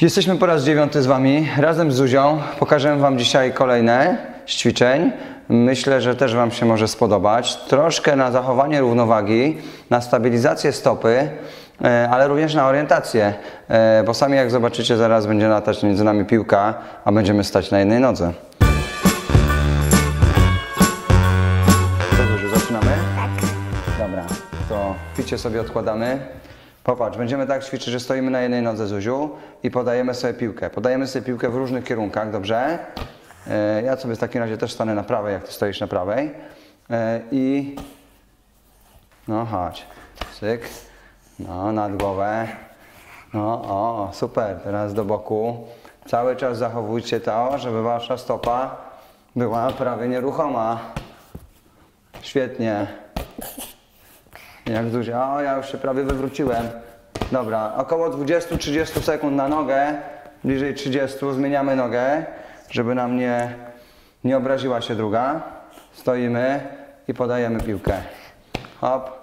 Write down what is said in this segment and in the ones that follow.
Jesteśmy po raz 9 z Wami, razem z Zuzią. Pokażę Wam dzisiaj kolejne z ćwiczeń. Myślę, że też Wam się może spodobać. Troszkę na zachowanie równowagi, na stabilizację stopy, ale również na orientację. Bo sami jak zobaczycie, zaraz będzie latać między nami piłka, a będziemy stać na jednej nodze. Co, Zuziu, zaczynamy? Tak. Dobra, to picie sobie odkładamy. Popatrz, będziemy tak ćwiczyć, że stoimy na jednej nodze, Zuziu, i podajemy sobie piłkę. Podajemy sobie piłkę w różnych kierunkach, dobrze? Ja sobie w takim razie też stanę na prawej, jak ty stoisz na prawej. I... No chodź. Cyk. No, nad głowę. No, o, super. Teraz do boku. Cały czas zachowujcie to, żeby wasza stopa była prawie nieruchoma. Świetnie. Jak Zuzia, o, ja już się prawie wywróciłem. Dobra, około 20-30 sekund na nogę, bliżej 30, zmieniamy nogę, żeby nam nie obraziła się druga. Stoimy i podajemy piłkę. Hop.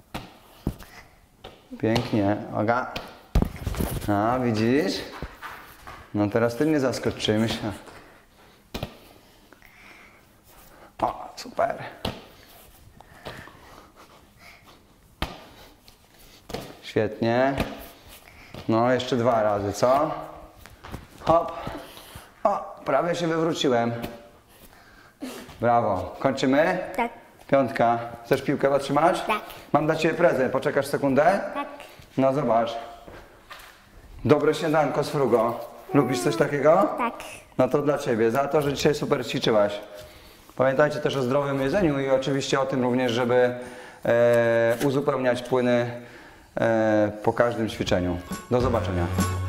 Pięknie, oga. A, widzisz? No teraz ty mnie zaskoczymy się. O, super. Świetnie. No, jeszcze 2 razy, co? Hop. O, prawie się wywróciłem. Brawo. Kończymy? Tak. 5. Chcesz piłkę otrzymać? Tak. Mam dla Ciebie prezent. Poczekasz sekundę? Tak. No, zobacz. Dobre śniadanko z frugo. Lubisz coś takiego? Tak. No to dla Ciebie. Za to, że dzisiaj super ćwiczyłaś. Pamiętajcie też o zdrowym jedzeniu i oczywiście o tym również, żeby uzupełniać płyny po każdym ćwiczeniu. Do zobaczenia.